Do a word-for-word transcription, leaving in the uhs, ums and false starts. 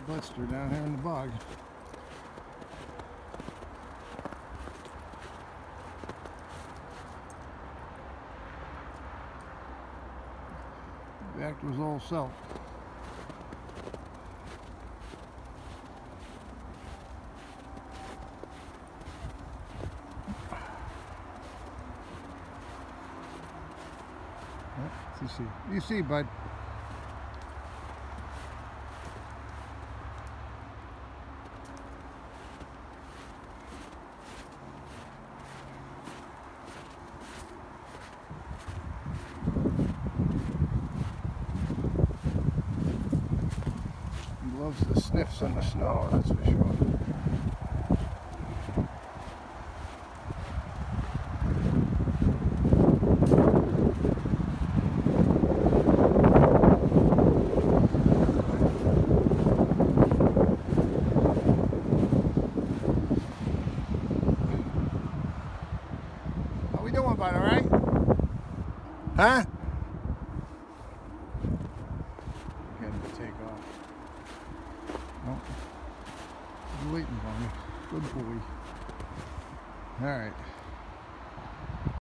blister down here in the bog. Back to his old self. You see, you see, bud. He loves the sniffs in the snow, that's for sure. How we doing, bud, all right? Huh? Getting to take off. Nope. He's waiting for me. Good boy. All right.